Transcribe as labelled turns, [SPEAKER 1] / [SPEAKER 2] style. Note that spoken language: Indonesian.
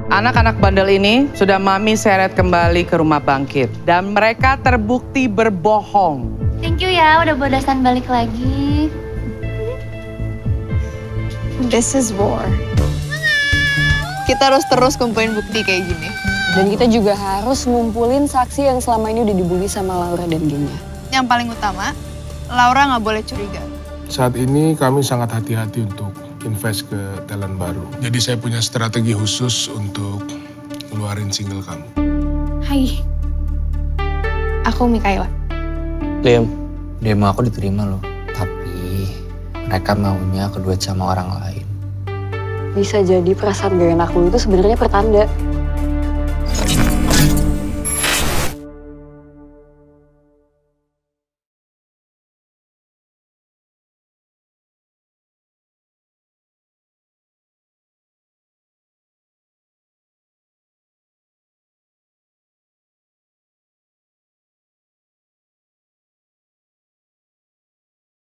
[SPEAKER 1] Anak-anak bandel ini sudah Mami seret kembali ke rumah bangkit. Dan mereka terbukti berbohong.
[SPEAKER 2] Thank you ya, udah bodasan balik lagi.
[SPEAKER 3] This is war. Kita harus terus kumpulin bukti kayak gini.
[SPEAKER 4] Dan kita juga harus ngumpulin saksi yang selama ini udah dibully sama Laura dan gengnya.
[SPEAKER 3] Yang paling utama, Laura nggak boleh curiga.
[SPEAKER 5] Saat ini kami sangat hati-hati untuk invest ke talent baru. Jadi saya punya strategi khusus untuk ngeluarin single kamu.
[SPEAKER 3] Hai, aku Mikaela.
[SPEAKER 6] Liam, demo aku diterima loh. Tapi mereka maunya keduet sama orang lain.
[SPEAKER 4] Bisa jadi perasaan gak enak lu itu sebenarnya pertanda